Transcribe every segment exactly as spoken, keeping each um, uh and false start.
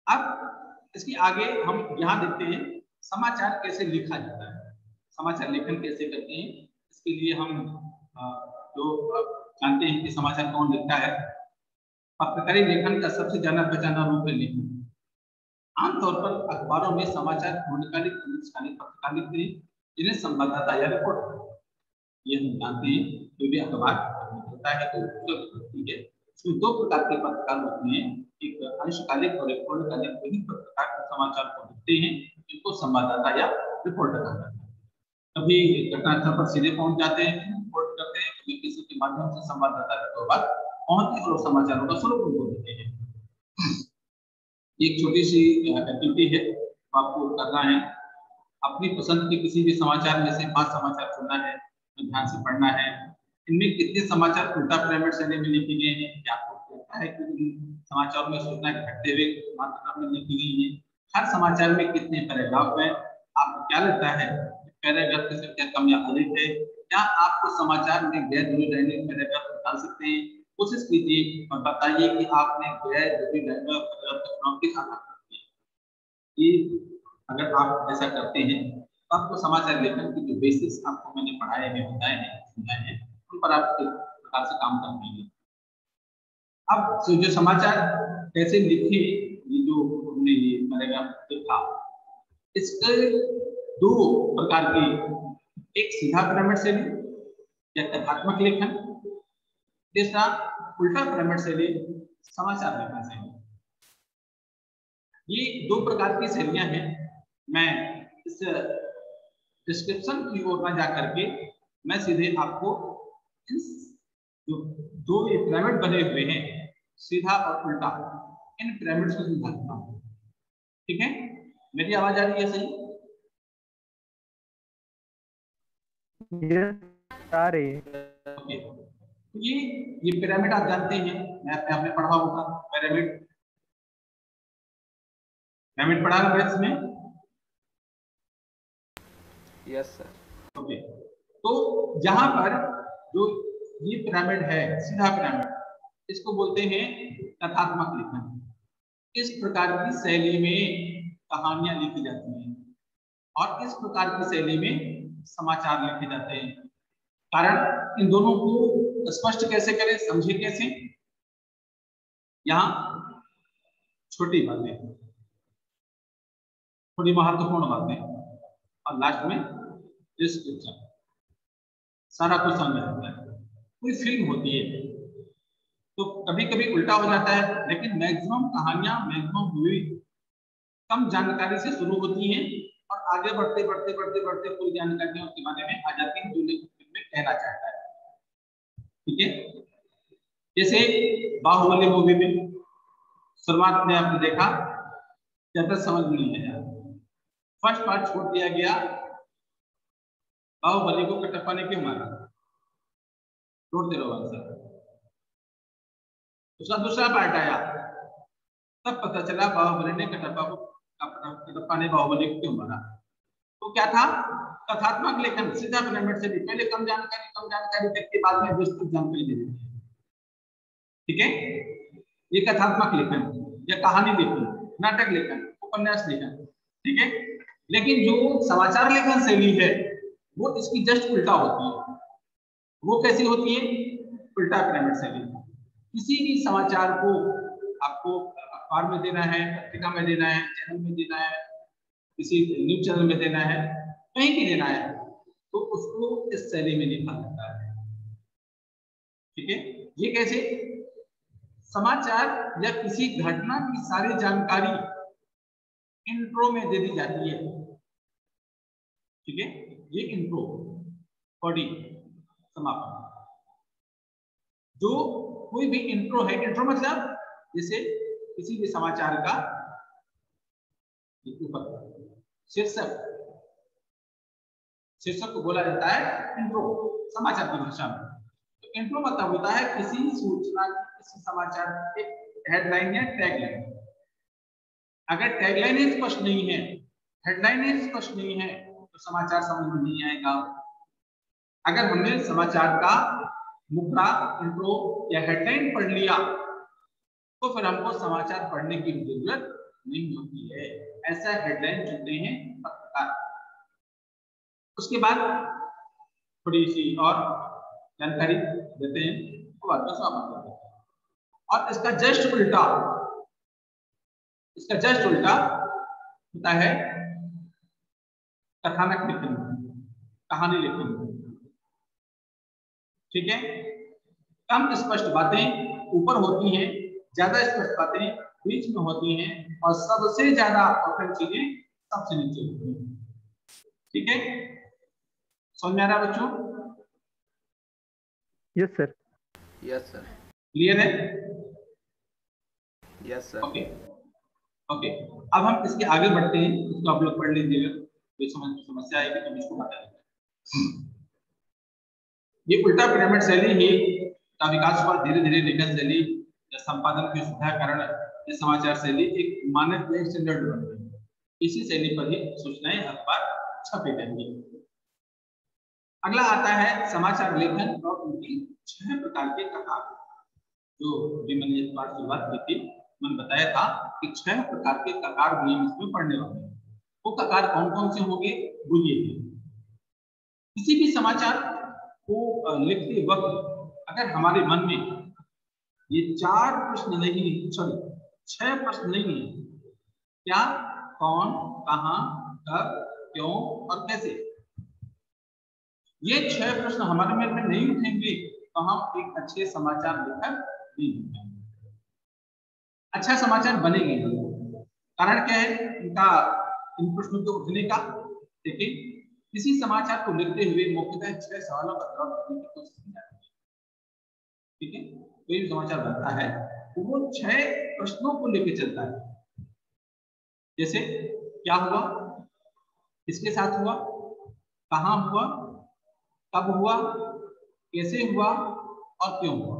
अब इसके आगे हम यहाँ देखते हैं समाचार कैसे लिखा जाता है, समाचार लेखन कैसे करते हैं। इसके लिए हम जो जानते हैं कि समाचार कौन लिखता है। पत्रकारी लेखन का सबसे जाना पहचाना रूप है लेखन। आमतौर पर अखबारों में समाचार पूर्णकालिक पत्रकार लिखते हैं जिन्हें संवाददाता या रिपोर्टर, ये हम जानते हैं जो भी अखबार होता है तो होती है उसमें दो प्रकार के पत्रकार होते हैं, एक अंशकालिक और एक पूर्णकालिक। वही पत्रकार समाचार को लिखते हैं जिनको संवाददाता या रिपोर्टर कहते हैं। कभी घटनास्थल पर सीधे पहुंच जाते हैं, रिपोर्ट करते हैं, कभी किसी के माध्यम से संवाददाता के बाद पहुंचते और समाचारों का स्वरूप उनको देते हैं। एक छोटी सी एक्टिविटी है आपको करना है, अपनी पसंद के किसी भी समाचार में से पांच समाचार चुनना है, ध्यान से पढ़ना है। इनमें कितने समाचार उल्टा पिरामिड शैली में लिखे गए हैं, क्या आपको लगता है कि समाचारों में सूचना घटते हुए मात्रा में लिखी गई है? हर समाचार में कितने पैराग्राफ हैं? आपको क्या लगता है पैराग्राफ की संख्या कम या अधिक है? क्या आपको समाचार में गैर जरूरी दैनिक पैराग्राफ निकाल सकते हैं? कोशिश कीजिए और बताइए कि आपने गैर जरूरी दैनिक पैराग्राफ किस आधार पर किया। ये अगर आप ऐसा करते हैं तो आपको समाचार लेखन की जो बेसिक्स आपको मैंने पढ़ाए हैं, बताए हैं, समझाए हैं, उन पर आप एक प्रकार से काम कर पाएंगे। अब जो समाचार कैसे लिखे, ये जो हमने ये पैराग्राफ देखा, इसके दो प्रकार के, एक सीधा पिरामिड शैली या कथात्मक लेखन, दूसरा उल्टा पिरामिड शैली समाचार लेखन शैली। ये दो प्रकार की शैलियां हैं। मैं इस डिस्क्रिप्शन की ओर न जाकर के मैं सीधे आपको इस जो दो ये पिरामिड बने हुए हैं, सीधा और उल्टा, इन पिरामिड्स को समझाता हूं। ठीक है, मेरी आवाज आ रही है सही? आ रही है। ओके, तो ये ये पिरामिड आप जानते हैं, मैं आपने आपने पढ़ा होगा पिरामिड, पिरामिड पढ़ा होगा इसमें। Yes sir. ओके, तो यहाँ पर जो ये पिरामिड है, सीधा पिरामिड, इसको बोलते हैं कथात्मक लेखन। इस प्रकार की शैली में कहानियां लिखी जाती हैं और इस प्रकार की शैली में समाचार लिखे जाते हैं। कारण इन दोनों को स्पष्ट कैसे करें, समझे कैसे? यहाँ छोटी बातें, थोड़ी महत्वपूर्ण बातें और लास्ट में डिस्क्रिप्शन, सारा कुछ समझ आता है। कोई फिल्म होती है तो कभी कभी उल्टा हो जाता है, लेकिन मैक्सिमम कहानियां, मैक्सिमम मूवी कम जानकारी से शुरू होती हैं और आगे बढ़ते बढ़ते बढ़ते बढ़ते पूरी जानकारी उसके बारे में आ जाती है जो फिल्म में कहना चाहता है। ठीक है, जैसे बाहुबली मूवी में शुरुआत में आपने देखा ज्यादा समझ नहीं आया, फर्स्ट पार्ट छोड़ दिया गया, बाहुबली को कटप्पा ने क्यों मारा, छोड़ दे रहा सर। उसका दूसरा पार्ट आया, तब पता चला बाहुबली ने कटप्पा को, कटप्पा ने बाहुबली को क्यों मारा। तो क्या था? कथात्मक लेखन, सीधा पिरामिड से भी पहले कम जानकारी कम जानकारी करके बाद में विस्तृत जानकारी दे देते हैं। ठीक है, ये कथात्मक लेखन या कहानी लेखन, नाटक लेखन, उपन्यास लेखन। ठीक है, लेकिन जो समाचार लेखन शैली है वो इसकी जस्ट उल्टा होती है। वो कैसी होती है? उल्टा पिरामिड शैली। किसी भी समाचार को आपको अखबार में देना है, पत्रिका में देना है, चैनल में देना है, किसी न्यूज चैनल में देना है, कहीं भी देना है, तो उसको इस शैली में लिखा जाता है। ठीक है, ये कैसे? समाचार या किसी घटना की सारी जानकारी इंट्रो में दे दी जाती है। ठीक है, ये इंट्रो, बॉडी, समापन। जो कोई भी इंट्रो है, इंट्रो मतलब जैसे किसी भी समाचार का शीर्षक, शीर्षक को बोला जाता है इंट्रो समाचार की भाषा में। तो इंट्रो मतलब होता है किसी सूचना, किसी समाचार के हेडलाइन या टैगलाइन। अगर टैगलाइन ही स्पष्ट नहीं है, हेडलाइन ही स्पष्ट नहीं है, तो समाचार समझ में नहीं आएगा। अगर हमने समाचार का मुखड़ा, इंट्रो या हेडलाइन पढ़ लिया तो फिर हमको समाचार पढ़ने की जरूरत नहीं होती है, ऐसा हेडलाइन चुनते हैं पत्रकार। उसके बाद थोड़ी सी और जानकारी देते हैं, वो बाद में समाप्त करते हैं। और इसका जस्ट उल्टा, इसका जस्ट उल्टा होता है कथानक लेखन, कहानी लेखन। ठीक है, कम स्पष्ट बातें ऊपर होती हैं, ज्यादा स्पष्ट बातें बीच में होती हैं, और सबसे ज्यादा ऑफेंस चीजें सबसे नीचे होती हैं। ठीक है, समझ में आ रहा बच्चों? Yes sir. Yes sir. Clear है? Yes sir. ओके ओके, अब हम इसके आगे बढ़ते हैं, इसको आप लोग पढ़ लीजिएगा, कोई समझ में समस्या आएगी तो इसको बता देंगे। ये उल्टा पिरामिड शैली ही का विकास हुआ धीरे धीरे। लेखन शैली या संपादन की सुविधा कारण ये समाचार शैली एक मानक या स्टैंडर्ड बन गई। इसी शैली पर ही सूचनाएं अखबार छपे जाएंगी। अगला आता है समाचार लेखन और उनकी छह प्रकार के ककार। जो भी मैंने इस बार शुरुआत की थी, मैंने बताया था कि छह प्रकार के ककार भी हम इसमें पढ़ने वाले हैं। वो ककार कौन कौन से होंगे वो ये है। किसी भी समाचार को लिखते वक्त अगर हमारे मन में ये चार प्रश्न नहीं, सॉरी छह प्रश्न नहीं है, क्या, कौन, कहां, कब, क्यों और कैसे, ये छह प्रश्न हमारे मन में नहीं उठेंगे तो हम एक अच्छे समाचार लेखक नहीं बनेंगे, अच्छा समाचार बनेंगे। कारण क्या है इनका, इन प्रश्नों के उठने का? देखिए, किसी समाचार को लिखते हुए मुख्यतः छह सवालों का जवाब देने की कोशिश की जाती है। ठीक है, कोई भी समाचार बनता है तो वो छह प्रश्नों को लेकर चलता है। जैसे क्या हुआ, किसके साथ हुआ, कहां हुआ, कब हुआ, कैसे हुआ और क्यों हुआ।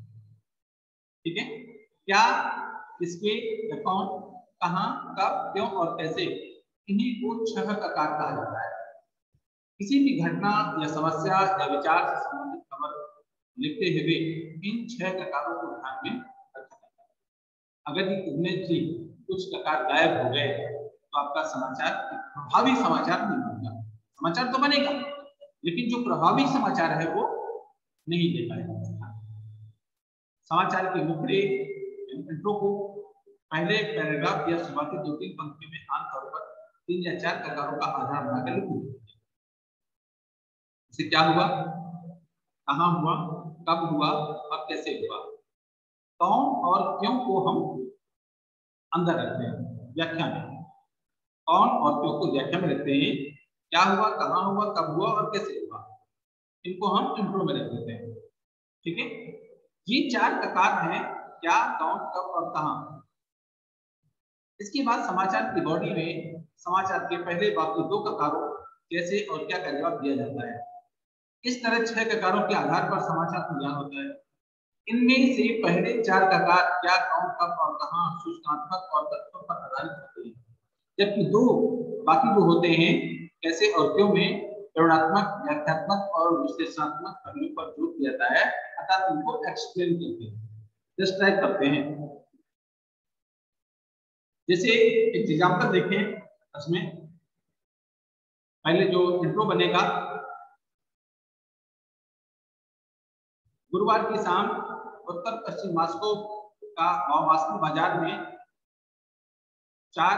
ठीक है, क्या, किसके, कौन, कहां, कब, क्यों और कैसे, इन्हीं को छह ककार कहा जाता है। किसी भी घटना या समस्या या विचार से संबंधित खबर लिखते हुए इन छह ककारों को ध्यान में रखा जाता है। अगर इनमें से कुछ ककार गायब हो गए तो आपका समाचार प्रभावी समाचार नहीं बनेगा। समाचार तो बनेगा लेकिन जो प्रभावी समाचार है वो नहीं दे पाएगा। समाचार के मुखड़े इंट्रो को पहले पैराग्राफ या शुरुआती दो तीन पंक्तियों में आमतौर पर तीन या चार ककारों का आधार बनाकर लिखते हैं। इससे क्या हुआ, कहां हुआ, कब हुआ और कैसे हुआ, कौन और क्यों को हम अंदर रखते हैं व्याख्या में। कौन और क्यों को व्याख्या में रखते हैं, क्या हुआ, कहां हुआ, कब हुआ और कैसे हुआ, इनको हम इंट्रो में रख देते हैं। ठीक है, ये चार ककार हैं, क्या, कौन, कब और कहां। इसके बाद समाचार की बॉडी में समाचार के पहले वाक्य दो ककारों कैसे और क्या का जवाब दिया जाता है। इस तरह छह ककारों के आधार पर समाचार को ज्ञान होता है। इनमें से पहले चार ककार क्या, कौन, कब और कहां सूचनात्मक और तथ्यों पर आधारित होते हैं, जबकि दो बाकी जो होते हैं कैसे और क्यों में प्रेरणात्मक, व्याख्यात्मक और विश्लेषणात्मक पहलुओं पर जोर दिया जाता है, अर्थात उनको एक्सप्लेन करते हैं, डिस्क्राइब करते हैं। जैसे एक एग्जांपल देखें, इसमें पहले जो इंट्रो बनेगा, गुरुवार की शाम उत्तर पश्चिम मॉस्को का मॉस्को बाजार में चार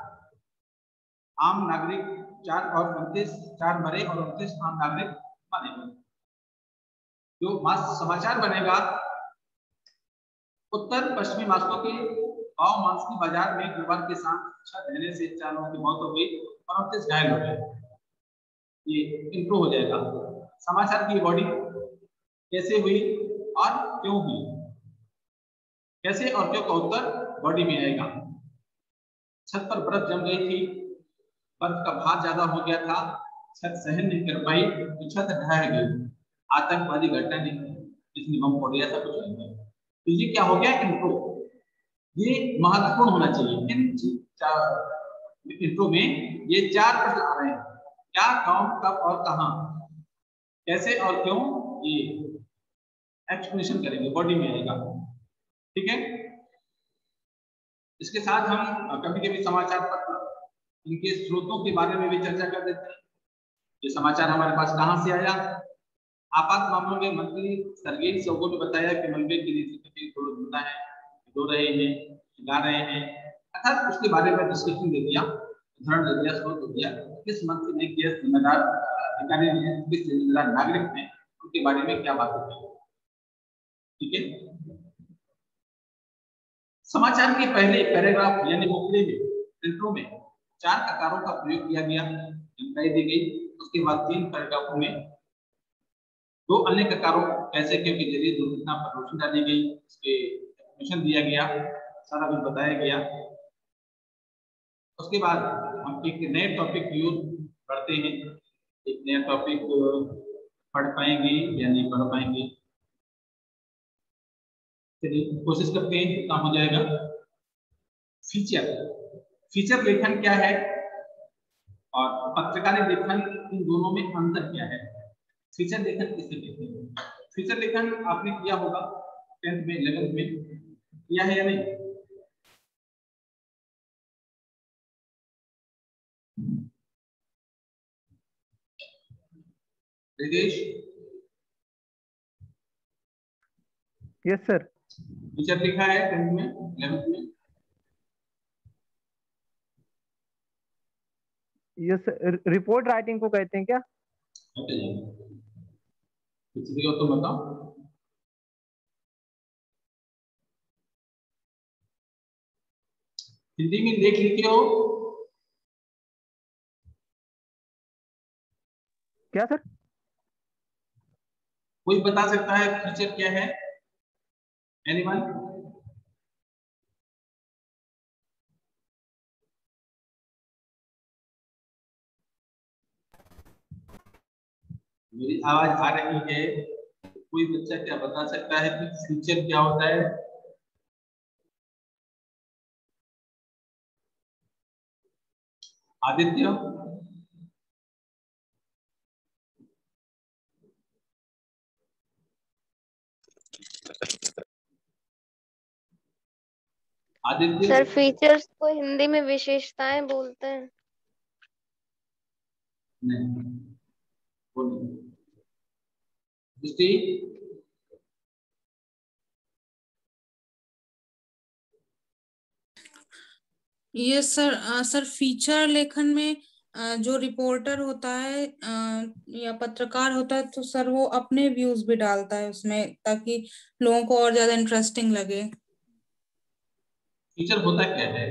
आम नागरिक, चार और उनतीस, चार मरे और उनतीस आम नागरिक मारे गए। जो समाचार बनेगा, उत्तर पश्चिमी मॉस्को के गांव मॉस्को बाजार में गुरुवार की शाम छत ढहने से चार लोगों की मौत हो गई और उनतीस घायल हो गए। ये इंट्रो हो जाएगा। समाचार की बॉडी कैसे हुई और क्यों हुई, कैसे और क्यों का उत्तर बॉडी में आएगा। छत पर बर्फ जम गई थी, बर्फ का भार ज्यादा हो गया था, छत सहन नहीं कर पाई तो छत ढह गई। आतंकवादी घटना नहीं, इसने बम फोड़ दिया, ऐसा कुछ नहीं है। तो ये क्या हो गया, इंट्रो। ये महत्वपूर्ण होना चाहिए। इन इंट्रो में ये चार प्रश्न आ रहे हैं, क्या, कौन, कब और कहां, कैसे और क्यों, ये एक्सप्लेनेशन करेंगे, बॉडी में आएगा। ठीक है, इसके साथ हम कभी कभी समाचार पत्र, इनके स्रोतों के बारे में भी चर्चा कर देते हैं। ये समाचार हमारे पास कहाँ से आया। आपात मामलों में मंत्री सर्गेई शोइगु ने बताया कि मलबे की नीति पे थोड़ा धुलना है, धो रहे हैं, गा रहे हैं, अर्थात उसके बारे में डिस्कशन दे दिया, उदाहरण दे दिया, स्रोत दे दिया, किस मंत्री ने, किस जिम्मेदार अधिकारी ने, किस जिम्मेदार नागरिक ने उनके बारे में क्या बातें की। ठीक है। समाचार के पहले पैराग्राफ यानी मुखड़े में, इंट्रो में चार ककारों का प्रयोग किया गया, जानकारी दी गई। उसके बाद तीन पैराग्राफों में दो अन्य ककारों कैसे के जरिए दुर्घटना पर रोशनी डाली गई, उसके इंफॉर्मेशन दिया गया, सारा कुछ बताया गया। उसके बाद हम एक नए टॉपिक की ओर बढ़ते हैं। एक नया टॉपिक पढ़ पाएंगे या नहीं पढ़ पाएंगे, चलिए कोशिश करते हैं कितना हो जाएगा। फीचर, फीचर लेखन क्या है और पत्रकारिता लेखन, इन दोनों में अंतर क्या है। फीचर लेखन किसे कहते हैं? फीचर लेखन आपने किया होगा टेंथ में, इलेवेंथ में किया है या नहीं? रितेश? Yes sir. फीचर लिखा है टेंथ में, इलेवेंथ में? यस, रिपोर्ट राइटिंग को कहते हैं क्या? पिछली हो तो बताओ। हिंदी में लेख लिखे हो क्या सर? कोई बता सकता है फीचर क्या है? एनीवन? मेरी आवाज आ रही है? कोई बच्चा क्या बता सकता है कि फीचर क्या होता है? आदित्य? आदित्य? सर फीचर्स को हिंदी में विशेषताएं बोलते हैं। नहीं, वो नहीं। दृष्टि? ये सर आ, सर फीचर लेखन में आ, जो रिपोर्टर होता है आ, या पत्रकार होता है, तो सर वो अपने व्यूज भी डालता है उसमें, ताकि लोगों को और ज्यादा इंटरेस्टिंग लगे। फीचर होता क्या है?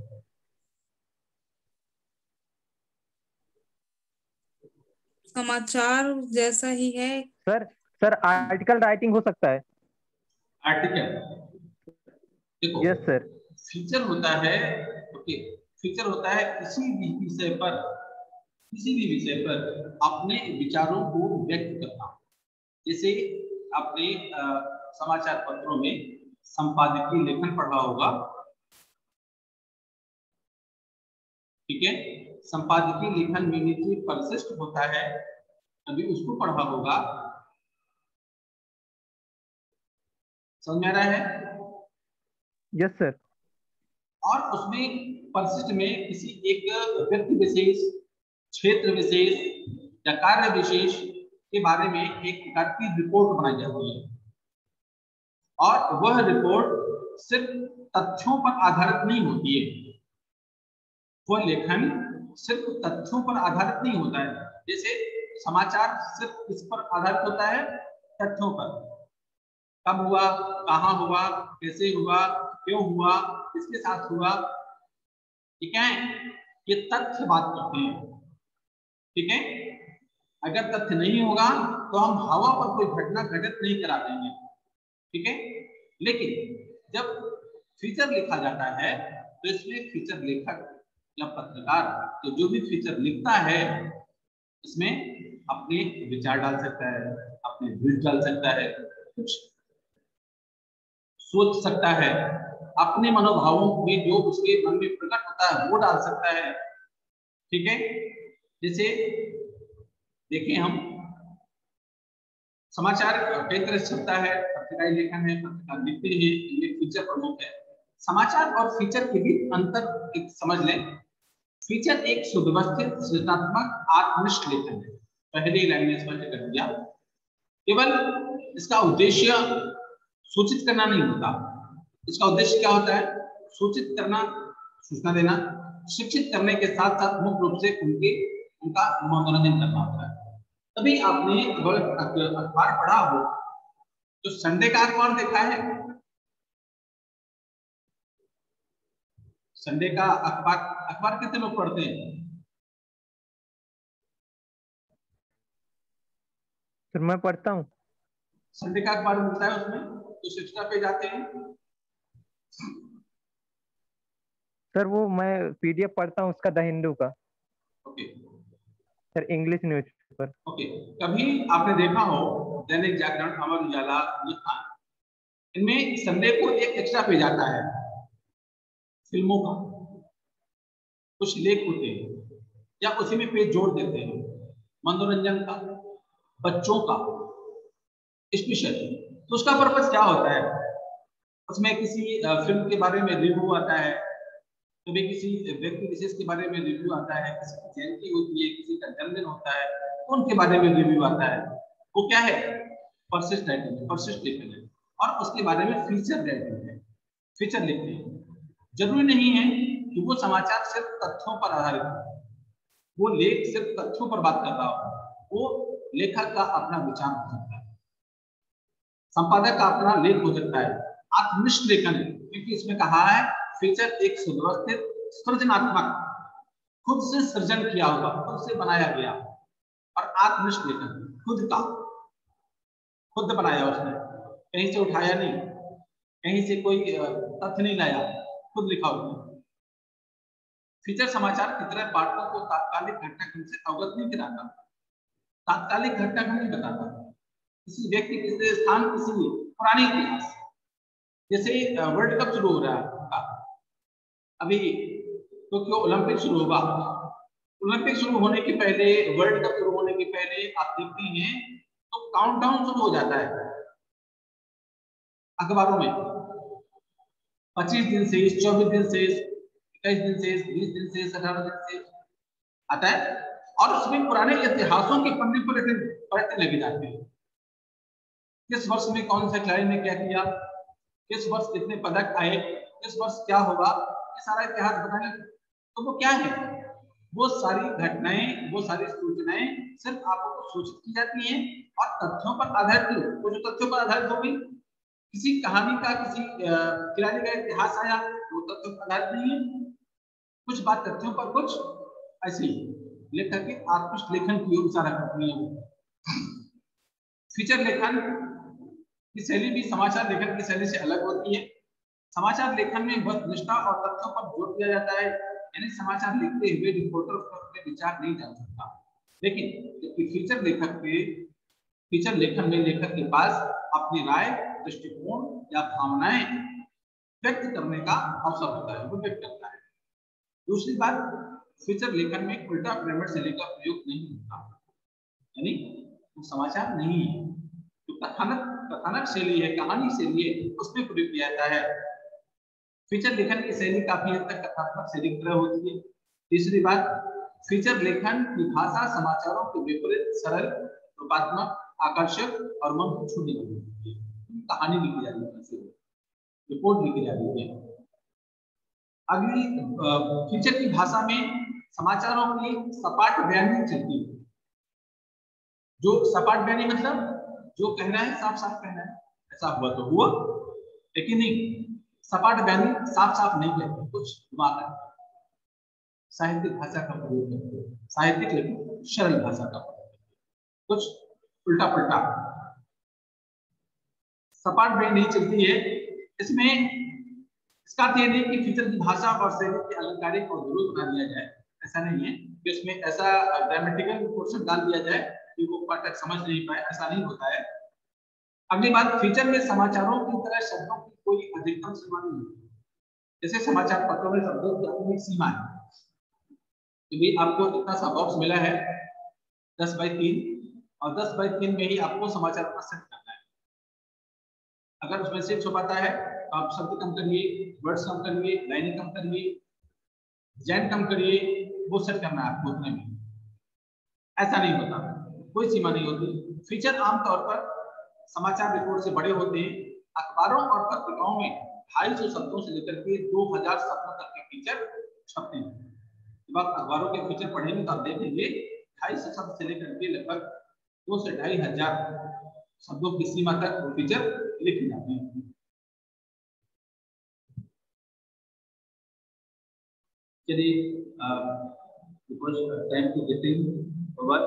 समाचार जैसा ही है सर सर आर्टिकल राइटिंग हो सकता है। आर्टिकल? देखो, यस सर। फीचर होता है, ओके, फीचर होता है किसी भी विषय पर, किसी भी विषय पर अपने विचारों को व्यक्त करना। जैसे आपने समाचार पत्रों में संपादकीय लेखन पढ़ा होगा, ठीक है? संपादकीय लेखन में नीचे परिशिष्ट होता है, अभी उसको पढ़ा होगा, समझ में आ रहा है? Yes sir. और उसमें परिशिष्ट में किसी एक व्यक्ति विशेष, क्षेत्र विशेष या कार्य विशेष के बारे में एक प्रकार की रिपोर्ट बनाई जाती है, और वह रिपोर्ट सिर्फ तथ्यों पर आधारित नहीं होती है। वह लेखन सिर्फ तथ्यों पर आधारित नहीं होता है। जैसे समाचार सिर्फ किस पर आधारित होता है? तथ्यों पर। कब हुआ, कहाँ हुआ, कैसे हुआ, क्यों हुआ, किसके साथ हुआ, ठीक है? ये तथ्य बात करते हैं, ठीक है? अगर तथ्य नहीं होगा तो हम हवा पर कोई घटना घटित नहीं करा देंगे, ठीक है? लेकिन जब फीचर लिखा जाता है तो इसमें फीचर लेखक या पत्रकार तो जो भी फीचर लिखता है इसमें अपने विचार डाल सकता है, अपने व्यूज डाल सकता है, कुछ सोच सकता है, अपने मनोभावों में जो उसके मन में प्रकट होता है वो डाल सकता है, ठीक है? जैसे देखें, हम समाचार कई तरह से छपता है, पत्रकारिता लेखन है, पत्रकार लिखते हैं, ये फीचर प्रमुख है। समाचार और फीचर के बीच अंतर एक समझ लें। फीचर एक सुव्यवस्थित सृजनात्मक आत्मनिष्ठ लेखन है, पहले लाइन में स्पष्ट कर दिया। केवल इसका उद्देश्य सूचित करना नहीं होता, इसका उद्देश्य क्या होता है? सूचित करना, सूचना देना, शिक्षित करने के साथ साथ मुख्य रूप से उनके उनका मनोरंजन करना होता है। तभी आपने अखबार पढ़ा हो तो संडे का अखबार देखा है? संडे का अखबार अखबार कितने लोग पढ़ते हैं? सर मैं पढ़ता हूँ। संडे का अखबार मिलता है, उसमें तो शिक्षा पे जाते हैं। सर वो मैं पीडीएफ पढ़ता हूँ उसका, द हिंदू का। Okay sir English newspaper. Okay कभी आपने देखा हो दैनिक जागरण, अमर उजाला, हिंदुस्तान, इनमें संडे को एक एक्स्ट्रा पेज आता है फिल्मों का, कुछ लेख होते हैं या उसी में पेज जोड़ देते हैं, मनोरंजन का, बच्चों का स्पेशल। तो उसका पर्पस क्या होता है? उसमें किसी फिल्म के बारे में रिव्यू आता है, कभी किसी व्यक्ति विशेष के बारे में रिव्यू आता है, किसी की जयंती होती है, किसी का जन्मदिन होता है, उनके बारे में रिव्यू आता है। वो क्या है? पर्सिस्ट राइटिंग है, पर्सिस्ट लेखन है। और उसके बारे में फीचर राइटिंग है, फीचर लिखते हैं। जरूरी नहीं है कि वो समाचार सिर्फ तथ्यों पर आधारित हो, वो लेख सिर्फ तथ्यों पर बात कर रहा हो, वो लेखक का अपना विचार हो सकता है, संपादक का अपना लेख हो सकता है, आत्मनिष्ठ लेखन है। क्योंकि इसमें कहा है फीचर एक सुव्यवस्थित सृजनात्मक, खुद से सृजन किया हुआ, खुद से बनाया गया, और आत्मनिष्ठ लेखन, खुद का, खुद बनाया उसने, कहीं से उठाया नहीं, कहीं से कोई तथ्य नहीं लाया, खुद लिखा उसने। फीचर समाचार की तरह पाठकों को तात्कालिक घटनाक्रम से अवगत नहीं कराता, तात्कालिक घटनाक्रम नहीं बताता, किसी व्यक्ति, किसी स्थान, किसी पुराने इतिहास। जैसे वर्ल्ड कप शुरू हो रहा है अभी, टोक्यो ओलंपिक शुरू होगा, ओलंपिक शुरू होने के पहले, वर्ल्ड कप शुरू होने के पहले आप देखते हैं तो काउंटडाउन शुरू हो जाता है अखबारों में, पच्चीस दिन से, चौबीस दिन से, इक्कीस दिन से, बीस दिन से, अठारह दिन से आता है। और उसमें पुराने इतिहासों के पन्ने पलटने पलटने लगे जाते हैं। किस वर्ष में कौन सा खिलाड़ी ने क्या किया, किस वर्ष कितने पदक आए, किस वर्ष क्या होगा, ये सारा इतिहास बताने। तो वो क्या है? वो सारी घटनाएं, वो सारी सूचनाएं सिर्फ आपको सूचित की जाती हैं और तथ्यों पर आधारित। वो जो तथ्यों पर आधारित होगी, किसी कहानी का, किसी खिलाड़ी का इतिहास आया, वो तथ्यों पर आधारित नहीं है, कुछ बात तथ्यों पर, कुछ ऐसे ही लेखक के आत्मनिष्ठ लेखन की ओर इशारा करती है। फीचर लेखन की शैली भी समाचार लेखन की शैली से अलग होती है। समाचार लेखन में वस्तुनिष्ठता और तथ्यों पर जोर दिया जाता है, यानी समाचार लिखते हुए रिपोर्टर उस पर अपने विचार नहीं डाल सकता। लेकिन फीचर लेखक के फीचर लेखन में लेखक के पास अपनी राय, दृष्टिकोण या भावनाएं व्यक्त करने का अवसर होता है, वो व्यक्त करता है। दूसरी बात, फीचर लेखन में उल्टा पिरामिड शैली का प्रयोग नहीं होता, यानी वो समाचार नहीं है, जो कथानक कथानक शैली है, कहानी शैली है, उसमें प्रयोग किया जाता है। फीचर लेखन की शैली काफी हद तक कथात्मक शैली की तरह होती है। तीसरी बात, फीचर लेखन की भाषा समाचारों के विपरीत सरल, रूपात्मक, आकर्षक और मन को छूने वाली होती है। कहानी लिखी जा रही है, रिपोर्ट लिखी जा रही है। अगली फीचर की भाषा में समाचारों की सपाट बयानी चलती है। जो सपाट बयानी मतलब जो कहना है साफ साफ कहना है, ऐसा हुआ तो हुआ, लेकिन नहीं, सपाट बयानी साफ साफ नहीं कहते, कुछ घुमा कर साहित्यिक भाषा का प्रयोग करते हैं, साहित्यिक लेकिन सरल भाषा का प्रयोग करते हैं, कुछ उल्टा पुल्टा। सपाट बयानी नहीं चलती है। इसमें इसका अर्थ ये नहीं कि फीचर की भाषा और शैली के अलंकारिक और दुरुस्त बना दिया जाए, ऐसा नहीं है कि उसमें ऐसा ग्रामेटिकल पोर्शन डाल दिया जाए कि वो पाठक समझ नहीं पाए, ऐसा नहीं होता है। अगली बात, फीचर में समाचारों की तरह शब्दों की कोई अधिकतम सीमा नहीं होती। जैसे समाचार पत्रों में शब्दों की अपनी एक सीमा है, क्योंकि आपको इतना सा बॉक्स मिला है दस बाई तीन, और दस बाई तीन में ही आपको समाचार का सेट करना है। अगर उसमें से छुपाता है तो आप शब्द कम करिए, वर्ड्स कम करिए, लाइनें कम करिए, डिजाइन कम करिए, वो सेट करना है आपको उतने में। ऐसा नहीं होता, कोई सीमा नहीं होती। फीचर आमतौर पर समाचार रिपोर्ट से बड़े होते हैं। अखबारों और पत्रिकाओं में ढाई सौ शब्दों से लेकर के दो हजार शब्दों तक के फीचर छपते हैं। जब आप अखबारों के फीचर पढ़ेंगे तो आप देखेंगे ढाई सौ शब्द से लेकर के लगभग दो से ढाई हजार शब्दों की सीमा तक वो फीचर लिखे जाते हैं। चलिए टाइम टू गेटिंग ओवर,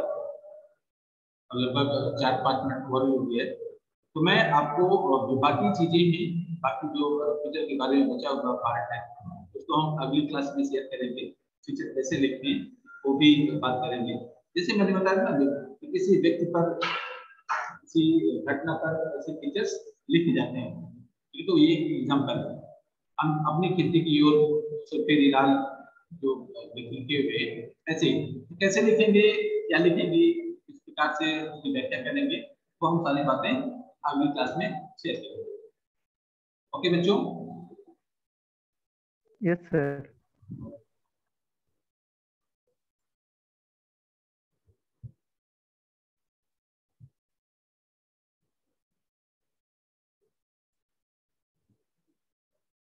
लगभग चार पाँच मिनट और भी हो गए, तो मैं आपको जो बाकी चीजें हैं, बाकी जो फीचर के बारे में बचा हुआ पार्ट है उसको हम अगली क्लास में शेयर करेंगे। फीचर कैसे लिखते हैं वो भी बात करेंगे। जैसे मैंने बताया ना कि किसी व्यक्ति पर, किसी घटना पर ऐसे फीचर्स लिखे जाते हैं, ये तो ये एग्जाम्पल है। हम अपनी खेती की ओर सफेद लाल जो लिखे हुए ऐसे कैसे लिखेंगे, क्या लिखेंगे, इस प्रकार से उसकी व्याख्या करेंगे, तो हम सारी बातें अगली क्लास में शेयर करेंगे। ओके बच्चों? Yes sir.